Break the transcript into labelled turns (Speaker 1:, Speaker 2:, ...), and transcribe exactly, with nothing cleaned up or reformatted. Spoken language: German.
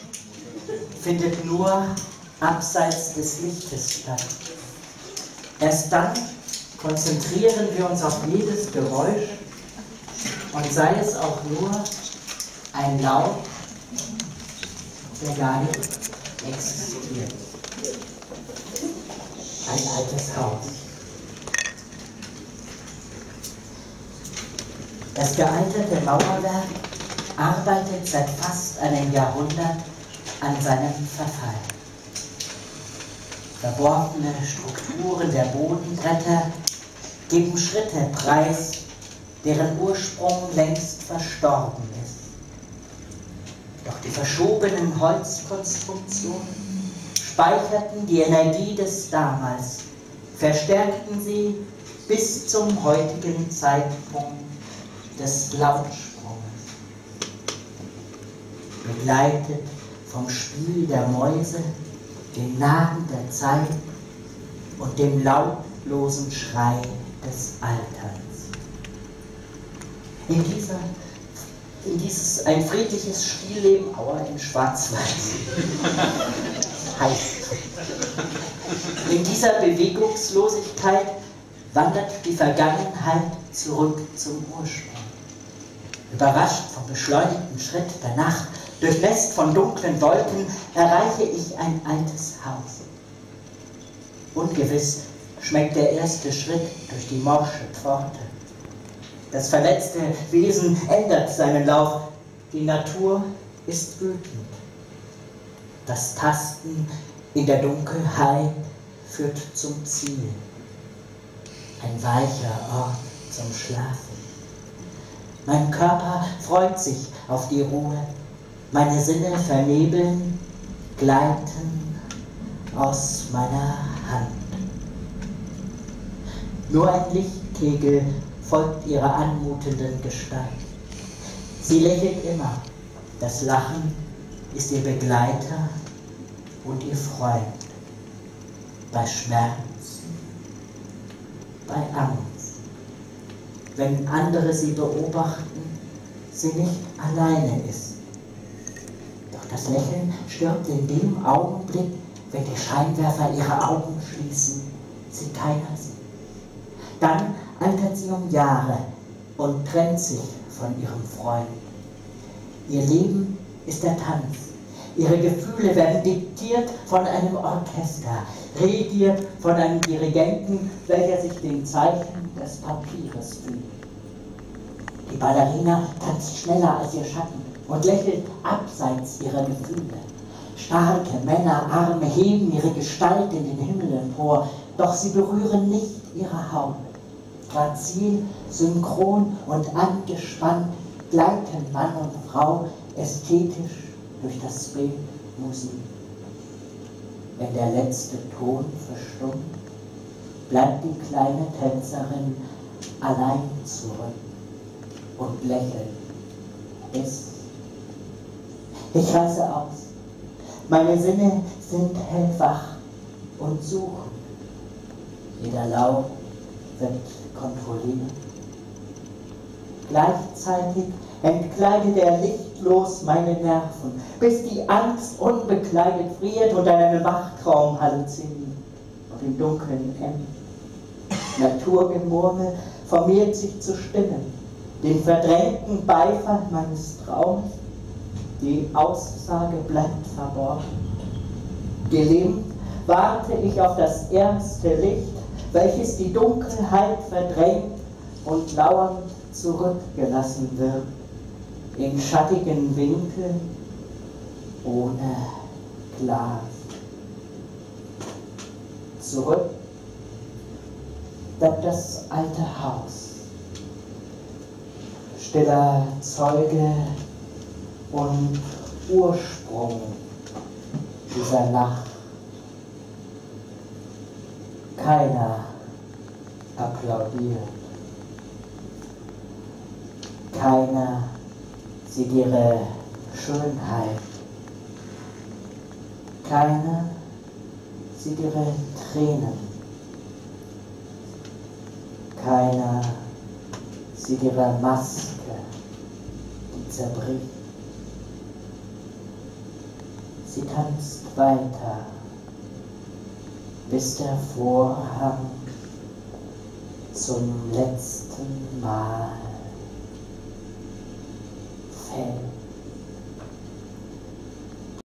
Speaker 1: findet nur abseits des Lichtes statt. Erst dann konzentrieren wir uns auf jedes Geräusch und sei es auch nur ein Laut, der gar nicht existiert. Ein altes Haus. Das gealterte Mauerwerk arbeitet seit fast einem Jahrhundert an seinem Verfall. Verworfene Strukturen der Bodenbretter geben Schritte preis, deren Ursprung längst verstorben ist. Doch die verschobenen Holzkonstruktionen speicherten die Energie des Damals, verstärkten sie bis zum heutigen Zeitpunkt des Lautsprunges. Begleitet vom Spiel der Mäuse, dem Nahen der Zeit und dem lautlosen Schrei des Alterns. In, dieser, in dieses ein friedliches Stillleben, Aua in Schwarzwald, heißt. In dieser Bewegungslosigkeit wandert die Vergangenheit zurück zum Ursprung. Überrascht vom beschleunigten Schritt der Nacht, durchnässt von dunklen Wolken, erreiche ich ein altes Haus. Ungewiss schmeckt der erste Schritt durch die morsche Pforte. Das verletzte Wesen ändert seinen Lauf. Die Natur ist wütend. Das Tasten in der Dunkelheit führt zum Ziel. Ein weicher Ort zum Schlafen. Mein Körper freut sich auf die Ruhe. Meine Sinne vernebeln, gleiten aus meiner Hand. Nur ein Lichtkegel folgt ihrer anmutenden Gestalt. Sie lächelt immer. Das Lachen ist ihr Begleiter und ihr Freund. Bei Schmerzen, bei Angst. Wenn andere sie beobachten, sie nicht alleine ist. Doch das Lächeln stirbt in dem Augenblick, wenn die Scheinwerfer ihre Augen schließen, sie keiner sieht. Dann altert sie um Jahre und trennt sich von ihrem Freund. Ihr Leben ist der Tanz. Ihre Gefühle werden diktiert von einem Orchester, regiert von einem Dirigenten, welcher sich den Zeichen des Papieres fügt. Die Ballerina tanzt schneller als ihr Schatten und lächelt abseits ihrer Gefühle. Starke Männerarme heben ihre Gestalt in den Himmel empor, doch sie berühren nicht ihre Haut. Grazil, synchron und angespannt gleiten Mann und Frau ästhetisch durch das Bild Musik. Wenn der letzte Ton verstummt, bleibt die kleine Tänzerin allein zurück und lächelt. Bis ich reiße aus. Meine Sinne sind hellwach und suchen. Jeder Laut wird kontrolliert. Gleichzeitig entkleidet er lichtlos meine Nerven, bis die Angst unbekleidet friert und einen Wachtraum halluziniert und im Dunkeln endet. Naturgemurmel formiert sich zu Stimmen, den verdrängten Beifall meines Traums, die Aussage bleibt verborgen. Gelähmt warte ich auf das erste Licht, welches die Dunkelheit verdrängt und lauernd zurückgelassen wird, in schattigen Winkeln ohne Glas. Zurück bleibt das alte Haus, stiller Zeuge und Ursprung dieser Nacht. Keiner applaudiert. Keiner sieht ihre Schönheit. Keiner sieht ihre Tränen. Keiner sieht ihre Maske, die zerbricht. Sie tanzt weiter, bis der Vorhang zum letzten Mal fällt.